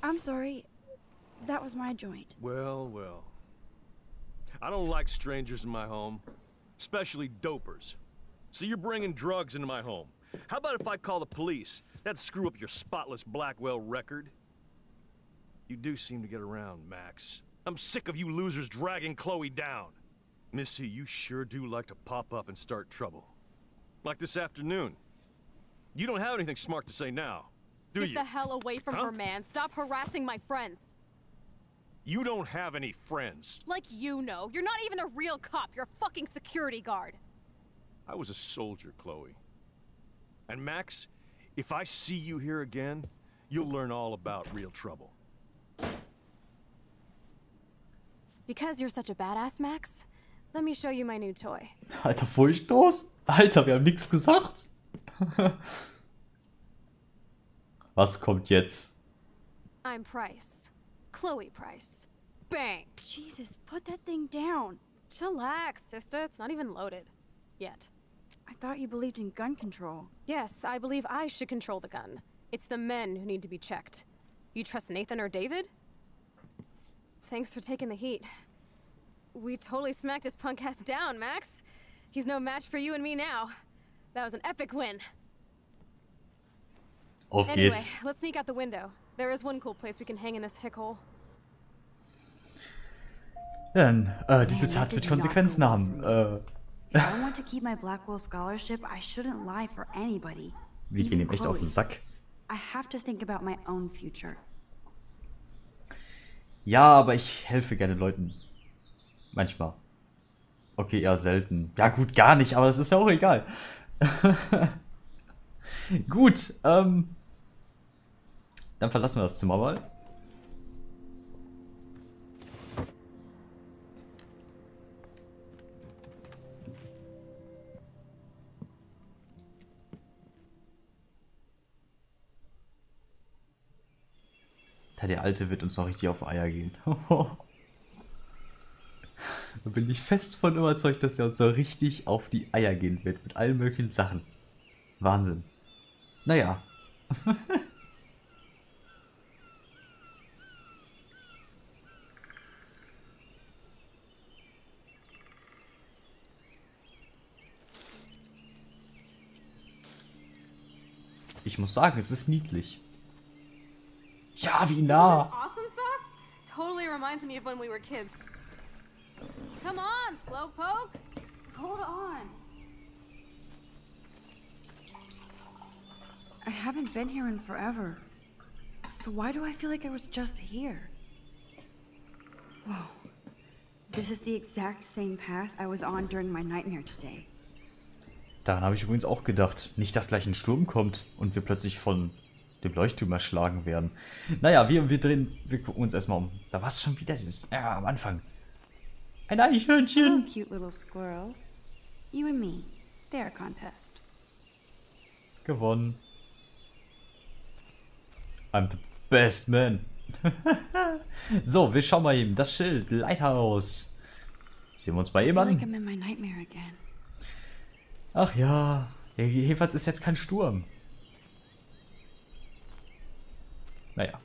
I'm sorry. That was my joint. Well, well. I don't like strangers in my home, especially dopers. So you're bringing drugs into my home. How about if I call the police? That'd screw up your spotless Blackwell record. You do seem to get around, Max. I'm sick of you losers dragging Chloe down. Missy, you sure do like to pop up and start trouble. Like this afternoon. You don't have anything smart to say now, do you? Get the hell away from her, man. Stop harassing my friends. You don't have any friends. Like you know. You're not even a real cop. You're a fucking security guard. I was a soldier, Chloe. And Max, if I see you here again, you'll learn all about real trouble. Because you're such a badass, Max, let me show you my new toy. Alter, furchtlos. Alter, wir haben nichts gesagt. Was kommt jetzt? I'm Price. Chloe Price. Bang! Jesus, put that thing down. Chillax, sister. It's not even loaded. Yet. I thought you believed in gun control. Yes, I believe I should control the gun. It's the men who need to be checked. You trust Nathan or David? Thanks for taking the heat. We totally smacked his punk ass down, Max. He's no match for you and me now. That was an epic win. Auf Anyway, geht's. let's sneak out the window. There is one cool place we can hang in this hickhole. Dann, diese Tat wird Konsequenzen haben. If I want to keep my Blackwell scholarship, I shouldn't lie for anybody. Wir gehen Even ihm echt auf den Chloe. Sack. I have to think about my own future. Ja, aber ich helfe gerne Leuten. Manchmal. Okay, eher selten. Ja gut, gar nicht, aber das ist ja auch egal. Gut, dann verlassen wir das Zimmer mal. Der Alte wird uns noch richtig auf Eier gehen. Da bin ich fest von überzeugt, dass er uns so richtig auf die Eier gehen wird. Mit allen möglichen Sachen. Wahnsinn. Naja. Ich muss sagen, es ist niedlich. Ja, wie nah. Awesome sauce? Totally reminds me of when we were kids. Come on, Slowpoke. Hold on. I haven't been here in forever. So why do I feel like I was just here? Whoa. This is the exact same path I was on during my nightmare today. Daran habe ich übrigens auch gedacht. Nicht, dass gleich ein Sturm kommt und wir plötzlich von dem Leuchtturm erschlagen werden. Naja, wir gucken uns erstmal um. Da war es schon wieder dieses, am Anfang. Ein Eichhörnchen. Hello, cute little squirrel. You and me. Stare contest. Gewonnen. I'm the best man. So, wir schauen mal eben. Das Schild, Lighthouse. Sehen wir uns bei I ihm feel like an. I'm in my nightmare again. Ach ja. Jedenfalls ist jetzt kein Sturm. Naja.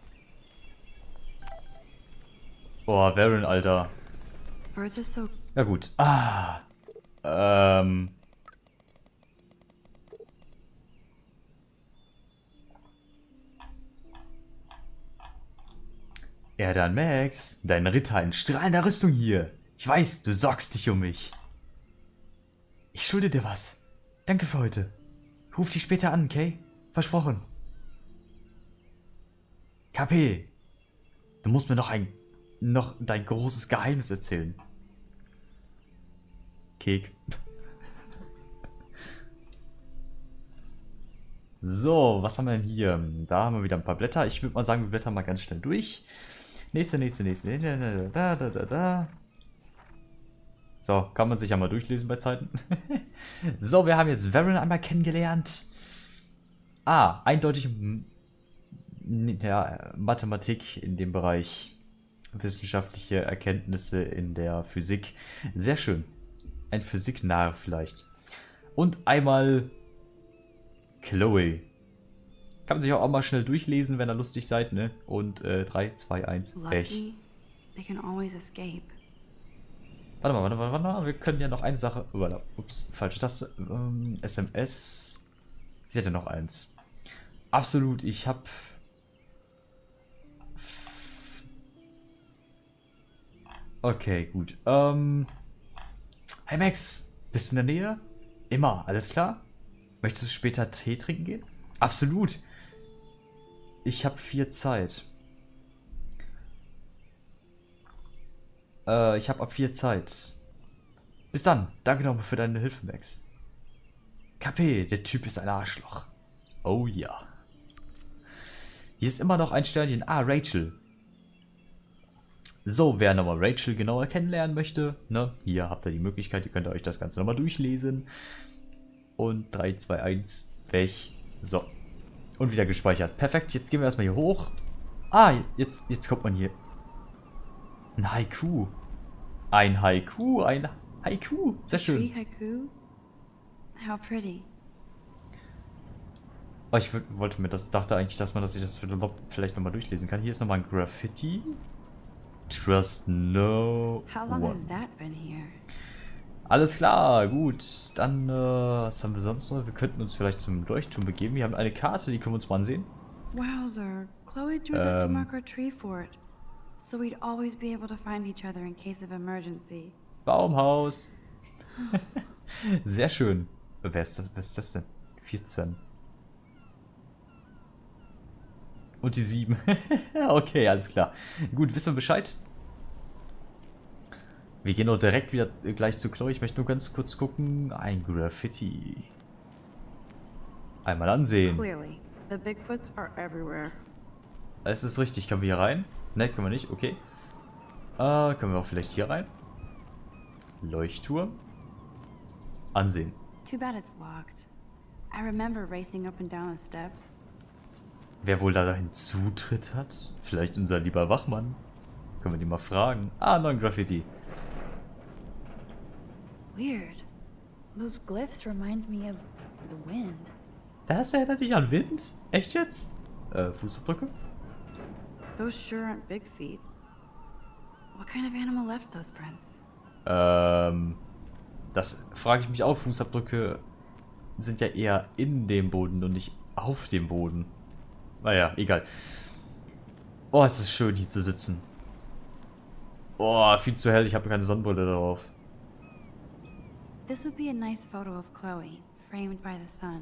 Boah, Varen, Alter. Birds are so... Ja gut. Ja dann, Max. Dein Ritter in strahlender Rüstung hier. Ich weiß, du sorgst dich um mich. Ich schulde dir was. Danke für heute. Ruf dich später an, okay? Versprochen. KP. Du musst mir noch dein großes Geheimnis erzählen. Kek. So, was haben wir denn hier? Da haben wir wieder ein paar Blätter. Ich würde mal sagen, wir blättern mal ganz schnell durch. Nächste. Da. So, kann man sich ja mal durchlesen bei Zeiten. So, wir haben jetzt Varen einmal kennengelernt. Eindeutig ja, Mathematik in dem Bereich. Wissenschaftliche Erkenntnisse in der Physik. Sehr schön. Ein Physiknarr vielleicht. Und einmal Chloe. Kann man sich auch mal schnell durchlesen, wenn ihr lustig seid, ne? Und 3, 2, 1, Pech. Lucky, they can always escape. Warte mal. Wir können ja noch eine Sache. Ups, falsche Taste. SMS. Sie hätte noch eins. Absolut, ich hab. Okay, gut. Hey Max, bist du in der Nähe? Immer, alles klar? Möchtest du später Tee trinken gehen? Absolut. Ich habe 4 Zeit. Ich habe ab 4 Zeit. Bis dann. Danke nochmal für deine Hilfe, Max. KP, der Typ ist ein Arschloch. Oh ja. Hier ist immer noch ein Sternchen. Ah, Rachel. So, wer nochmal Rachel genauer kennenlernen möchte, ne? Hier habt ihr die Möglichkeit, ihr könnt euch das Ganze nochmal durchlesen. Und 3, 2, 1, weg. So. Und wieder gespeichert. Perfekt, jetzt gehen wir erstmal hier hoch. Ah, jetzt kommt man hier. Ein Haiku. Ein Haiku. Sehr schön. Tree haiku? How pretty. Oh, ich wollte mir das, dachte eigentlich, dass ich das vielleicht nochmal durchlesen kann. Hier ist nochmal ein Graffiti. Trust no How long one. has that been here? Alles klar, gut. Dann, was haben wir sonst noch? Wir könnten uns vielleicht zum Leuchtturm begeben. Wir haben eine Karte, die können wir uns mal ansehen. Wowzer, Chloe drew that to mark our tree fort. So we'd always be able to find each other in case of emergency. Baumhaus. Sehr schön. Wer ist das? Was ist das denn? 14. Und die 7. Okay, alles klar. Gut, wissen wir Bescheid? Wir gehen auch direkt wieder gleich zu Chloe. Ich möchte nur ganz kurz gucken. Ein Graffiti. Einmal ansehen. Clearly, the Bigfoots are everywhere. Es ist richtig. Können wir hier rein? Ne, können wir nicht. Okay. Können wir auch vielleicht hier rein? Leuchtturm. Ansehen. Too bad it's locked. I remember racing up and down the steps. Wer wohl dahin Zutritt hat? Vielleicht unser lieber Wachmann. Können wir die mal fragen. Ah, neuen Graffiti. Weird. Those glyphs remind me of the wind. Das erinnert dich an Wind? Echt jetzt? Fußabdrücke? Those sure aren't big feet. What kind of animal left those prints? Das frage ich mich auch. Fußabdrücke sind ja eher in dem Boden und nicht auf dem Boden. Naja, egal. Oh, es ist schön hier zu sitzen. Oh, viel zu hell. Ich habe keine Sonnenbrille drauf. This would be a nice photo of Chloe, framed by the sun.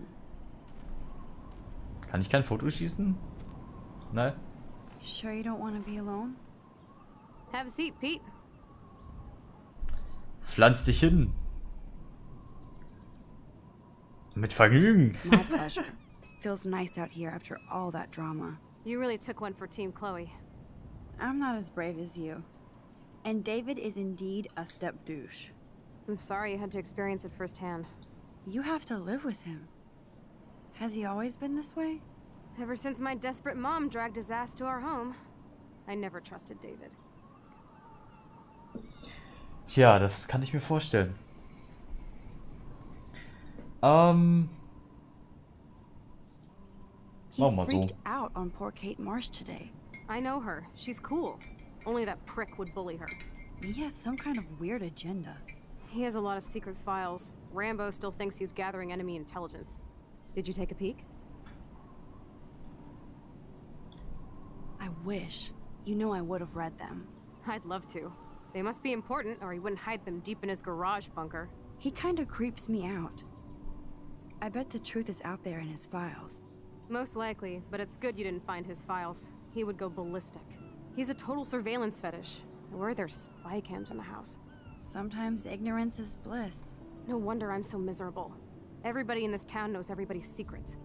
Kann ich kein Foto schießen? Nein. Sure you don't want to be alone? Have a seat, Pete. Pflanz dich hin. Mit Vergnügen. My pleasure. Feels nice out here after all that drama. You really took one for Team Chloe. I'm not as brave as you. And David is indeed a step douche. I'm sorry you had to experience it firsthand. You have to live with him. Has he always been this way? Ever since my desperate mom dragged his ass to our home, I never trusted David. Tja, das kann ich mir vorstellen. He Machen wir so. freaked out on poor Kate Marsh today. I know her. She's cool. Only that prick would bully her. He has some kind of weird agenda. He has a lot of secret files. Rambo still thinks he's gathering enemy intelligence. Did you take a peek? I wish. You know I would have read them. I'd love to. They must be important, or he wouldn't hide them deep in his garage bunker. He kind of creeps me out. I bet the truth is out there in his files. Most likely, but it's good you didn't find his files. He would go ballistic. He's a total surveillance fetish. Where are there spy cams in the house? Sometimes ignorance is bliss. No wonder I'm so miserable. Everybody in this town knows everybody's secrets.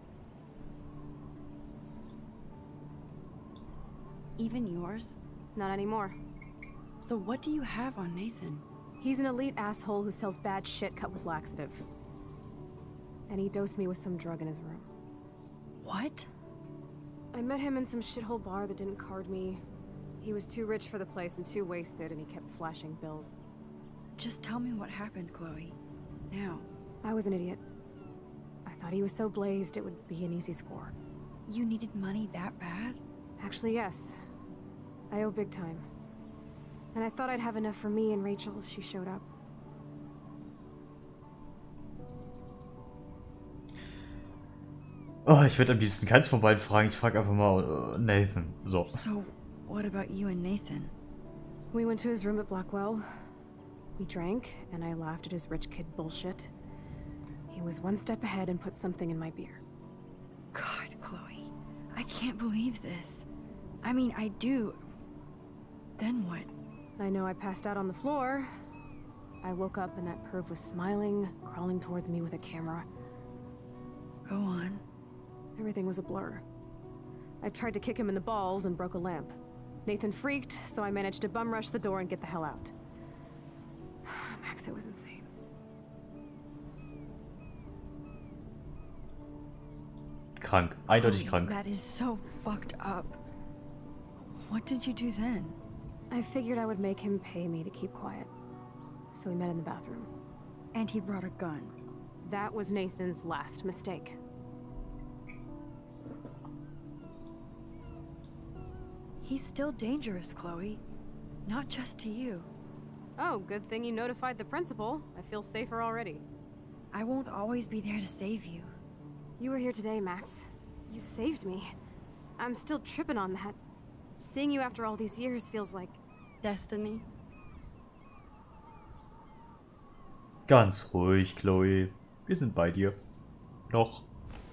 Even yours? Not anymore. So what do you have on Nathan? He's an elite asshole who sells bad shit cut with laxative. And he dosed me with some drug in his room. What? I met him in some shithole bar that didn't card me. He was too rich for the place and too wasted, and he kept flashing bills. Just tell me what happened, Chloe. Now. I was an idiot. I thought he was so blazed it would be an easy score. You needed money that bad? Actually, yes. I owe big time. And I thought I'd have enough for me and Rachel if she showed up. Oh, ich würde am liebsten keins von beiden fragen. Ich frage einfach mal Nathan. So. So, what about you and Nathan? We went to his room at Blackwell. We drank, and I laughed at his rich kid bullshit. He was one step ahead and put something in my beer. God, Chloe. I can't believe this. I mean, I do. Then what? I know I passed out on the floor. I woke up and that perv was smiling, crawling towards me with a camera. Go on. Everything was a blur. I tried to kick him in the balls and broke a lamp. Nathan freaked, so I managed to bum rush the door and get the hell out. Max, it was insane. Krank. Eindeutig Chloe, krank. That is so fucked up. What did you do then? I figured I would make him pay me to keep quiet. So we met in the bathroom. And he brought a gun. That was Nathan's last mistake. He's still dangerous, Chloe. Not just to you. Oh, good thing you notified the principal. I feel safer already. I won't always be there to save you. You were here today, Max. You saved me. I'm still tripping on that. Seeing you after all these years feels like... Destiny. Ganz ruhig, Chloe. Wir sind bei dir. Noch.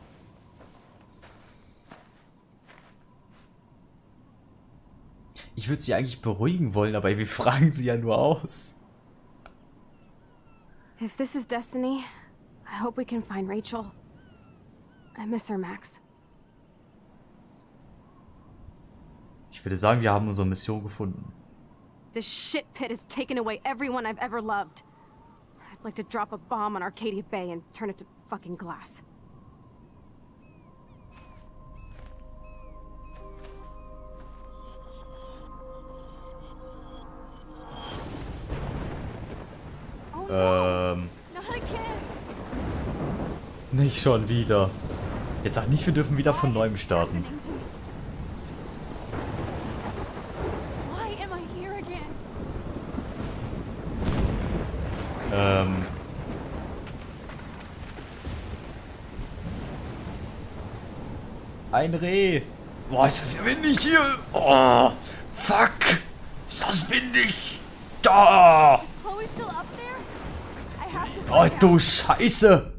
Ich würde sie eigentlich beruhigen wollen, aber wir fragen sie ja nur aus. If this is destiny, I hope we can find Rachel. I miss her, Max. Ich würde sagen, wir haben unsere Mission gefunden. This shit pit has taken away everyone I've ever loved. I'd like to drop a bomb on Arcadia Bay and turn it to fucking glass. Not again. Nicht schon wieder. Jetzt sag nicht, wir dürfen wieder von neuem starten. Why am I here again? Ein Reh. Boah, ist das windig hier. Oh, fuck. Ist das windig. Da. Chloe still up there? I have to Oh, find out. du Scheiße.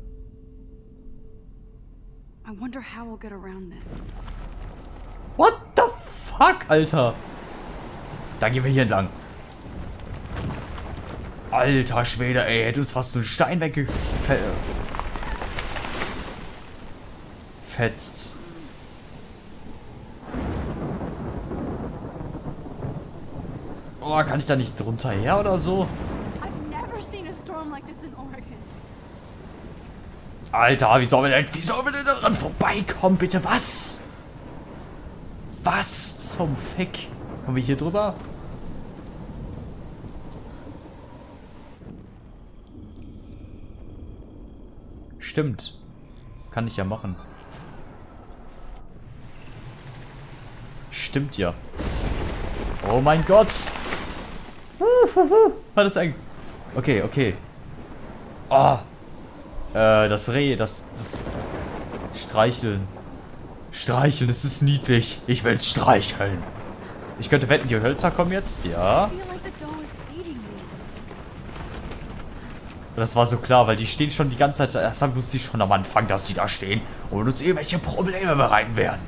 I wonder how we'll get around this. What the fuck, Alter. Da gehen wir hier entlang. Alter Schwede, ey. Hätte uns fast so ein Stein weggefetzt. Oh, kann ich da nicht drunter her oder so? I've never seen a storm like this in Oregon. Alter, wie sollen wir denn daran vorbeikommen, bitte? Was? Was zum Fick? Kommen wir hier drüber? Stimmt. Kann ich ja machen. Stimmt ja. Oh mein Gott. War das ein... Okay, okay. Oh. Das Reh, das Streicheln. Streicheln, das ist niedlich. Ich will's streicheln. Ich könnte wetten, die Hölzer kommen jetzt. Ja. I feel like the doll is feeding me. Das war so klar, weil die stehen schon die ganze Zeit. Das wusste ich schon am Anfang, dass die da stehen und uns irgendwelche Probleme bereiten werden.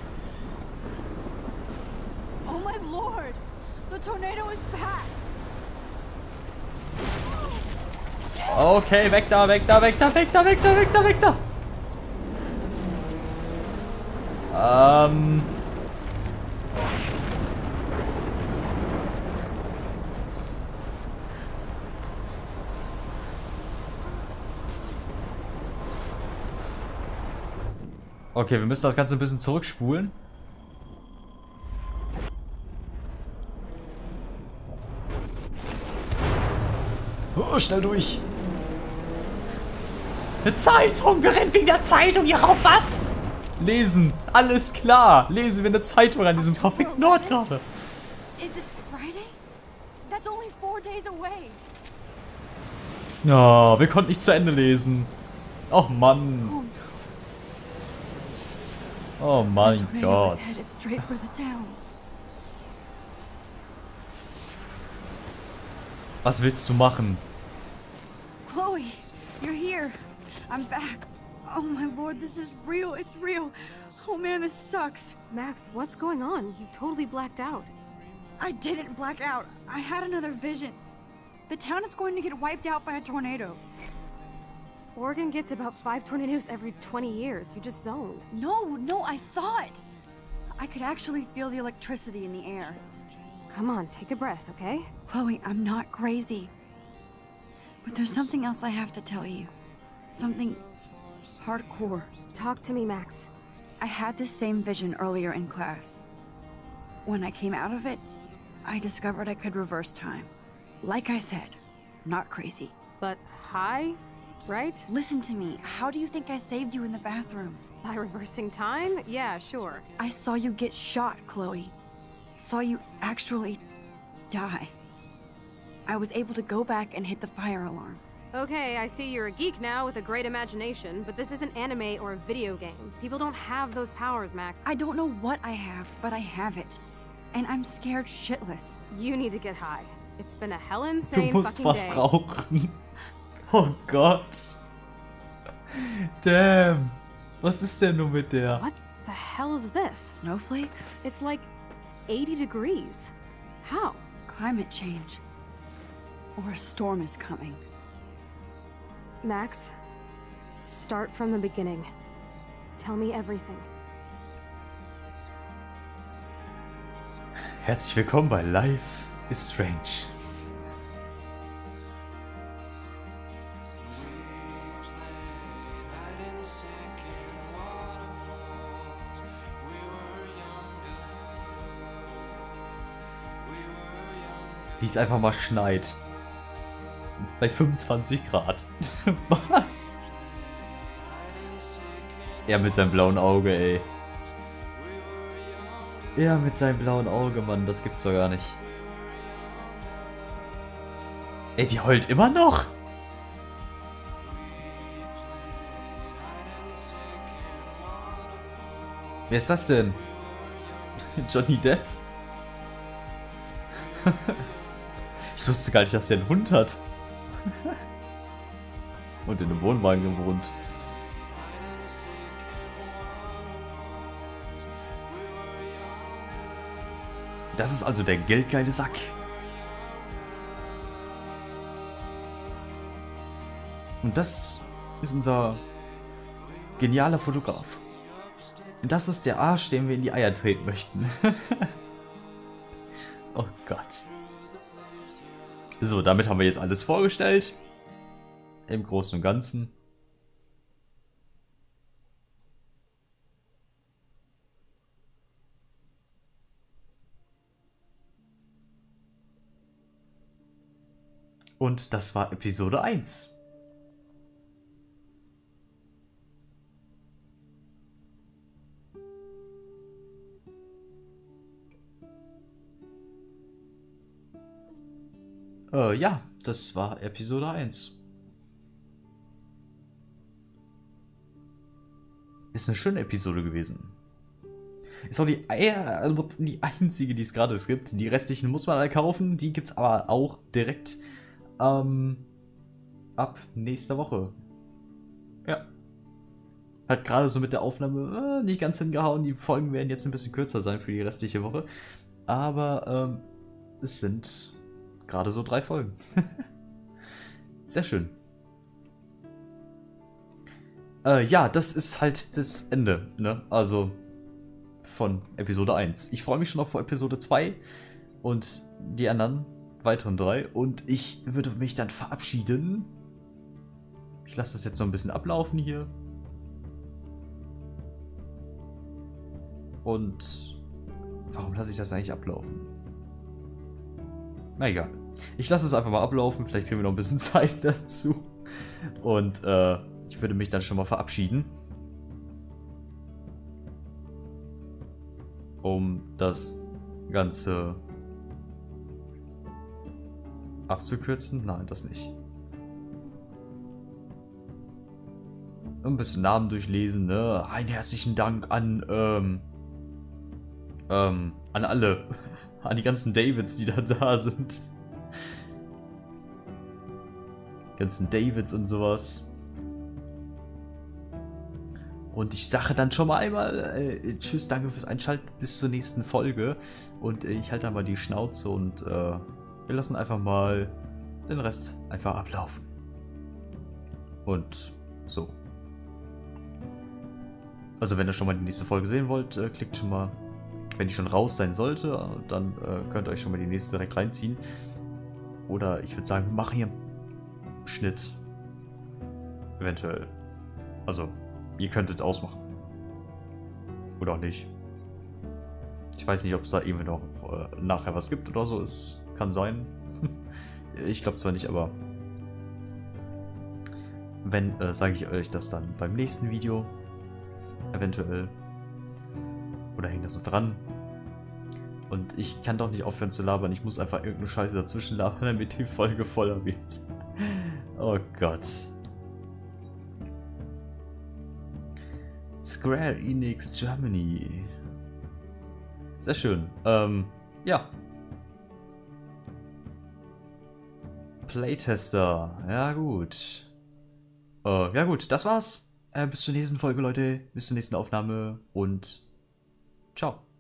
Oh my lord! The tornado is back! Okay, weg da, weg da, weg da, weg da, weg da, weg da, weg da. Okay, wir müssen das Ganze ein bisschen zurückspulen. Oh, schnell durch. Eine Zeitung! Wir rennen wegen der Zeitung hier rauf, was? Lesen. Alles klar. Lesen wir eine Zeitung an diesem verfickten Ort gerade. Is this Friday? That's only 4 days away. Ja, wir konnten nicht zu Ende lesen. Oh Mann. Oh mein Tornado Gott. was headed straight for the town. Was willst du machen? Chloe, you're here. I'm back. Oh my lord, this is real. It's real. Oh man, this sucks. Max, what's going on? You totally blacked out. I didn't black out. I had another vision. The town is going to get wiped out by a tornado. Oregon gets about 5 tornadoes every 20 years. You just zoned. No, I saw it. I could actually feel the electricity in the air. Come on, take a breath, okay? Chloe, I'm not crazy. But there's something else I have to tell you. Something hardcore. Talk to me, Max. I had this same vision earlier in class. When I came out of it, I discovered I could reverse time. Like I said, not crazy. But high, right? Listen to me. How do you think I saved you in the bathroom? By reversing time? Yeah, sure. I saw you get shot, Chloe. Saw you actually die. I was able to go back and hit the fire alarm. Okay, I see you're a geek now with a great imagination, but this isn't anime or a video game. People don't have those powers, Max. I don't know what I have, but I have it. And I'm scared shitless. You need to get high. It's been a hell Du insane musst fucking was day. rauchen. Oh Gott. Damn. Was ist denn nur mit der? What the hell is this? Snowflakes? It's like 80 degrees. How? Climate change. Or a storm is coming. Max, start from the beginning. Tell me everything. Herzlich willkommen bei Life is Strange. Wie es einfach mal schneit. Bei 25 Grad. Was? Er mit seinem blauen Auge, ey. Er mit seinem blauen Auge, Mann, das gibt's doch gar nicht. Ey, die heult immer noch? Wer ist das denn? Johnny Depp? Ich wusste gar nicht, dass er einen Hund hat. Und in einem Wohnwagen wohnt. Das ist also der geldgeile Sack. Und das ist unser genialer Fotograf. Und das ist der Arsch, den wir in die Eier treten möchten. Oh Gott. So, damit haben wir jetzt alles vorgestellt. Im Großen und Ganzen. Und das war Episode 1. Ja, das war Episode 1. Ist eine schöne Episode gewesen. Ist auch die einzige, die es gerade gibt. Die restlichen muss man halt kaufen. Die gibt es aber auch direkt ab nächster Woche. Ja. Hat gerade so mit der Aufnahme nicht ganz hingehauen. Die Folgen werden jetzt ein bisschen kürzer sein für die restliche Woche. Aber es sind gerade so 3 Folgen. Sehr schön. Ja, das ist halt das Ende, ne? Also von Episode 1. Ich freue mich schon auf Episode 2 und die anderen weiteren 3. Und ich würde mich dann verabschieden. Ich lasse das jetzt noch ein bisschen ablaufen hier. Und warum lasse ich das eigentlich ablaufen? Na egal. Ich lasse es einfach mal ablaufen. Vielleicht kriegen wir noch ein bisschen Zeit dazu. Und ich würde mich dann schon mal verabschieden. um das Ganze abzukürzen. Nein, das nicht. Ein bisschen Namen durchlesen, ne? Einen herzlichen Dank an alle. An die ganzen Davids, die da sind. Ganzen Davids und sowas. Und ich sage dann schon mal einmal tschüss, danke fürs Einschalten, bis zur nächsten Folge. Und ich halte da mal die Schnauze und wir lassen einfach mal den Rest einfach ablaufen. Und so. Also wenn ihr schon mal die nächste Folge sehen wollt, klickt schon mal. Wenn die schon raus sein sollte, dann könnt ihr euch schon mal die nächste direkt reinziehen. Oder ich würde sagen, wir machen hier einen Schnitt. Eventuell. Also, ihr könntet ausmachen. Oder auch nicht. Ich weiß nicht, ob es da irgendwie noch nachher was gibt oder so. Es kann sein. Ich glaube zwar nicht, aber wenn, sage ich euch das dann beim nächsten Video. Eventuell. Oder hängt das noch dran? Und ich kann doch nicht aufhören zu labern. Ich muss einfach irgendeine Scheiße dazwischen labern, damit die Folge voller wird. Oh Gott. Square Enix Germany. Sehr schön. Ja. Playtester. Ja gut. Ja gut, das war's. Bis zur nächsten Folge, Leute. Bis zur nächsten Aufnahme und ciao.